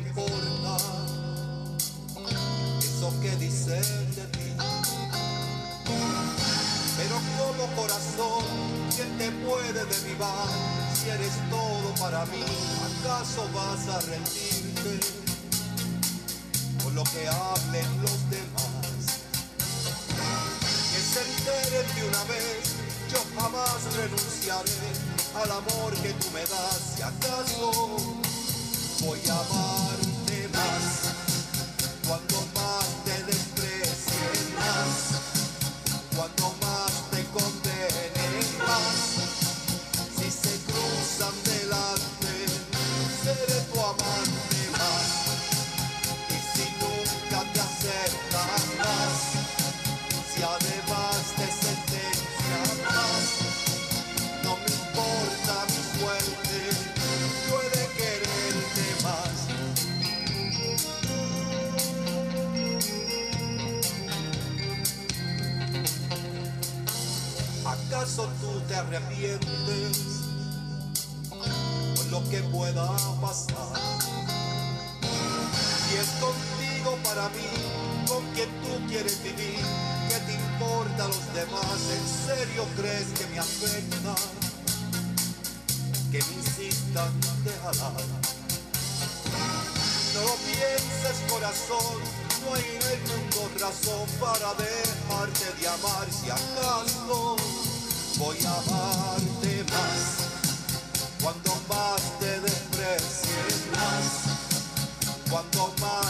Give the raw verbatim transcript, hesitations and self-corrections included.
importa eso que dicen de ti. Pero como corazón, ¿quién te puede derribar? Si eres todo para mí, ¿acaso vas a rendirte por lo que hablen los demás? Que se enteren de una vez, yo jamás renunciaré al amor que tú me das. Si acaso voy a amarte más, cuando más te desprecien más, cuando más te condenen más. Si se cruzan delante, seré tu amante más. Y si nunca te aceptan más, si además te sentencian más, no me importa mi suerte, yo he de quererte más. ¿Acaso tú te arrepientes por lo que pueda pasar? Si es contigo para mí, con quien tú quieres vivir, ¿qué te importa los demás? ¿En serio crees que me afecta que me insistan déjala? No lo pienses, corazón, no hay en el mundo razón para dejarte de amar. Si acaso voy a amarte más, cuando más te desprecien más, cuando más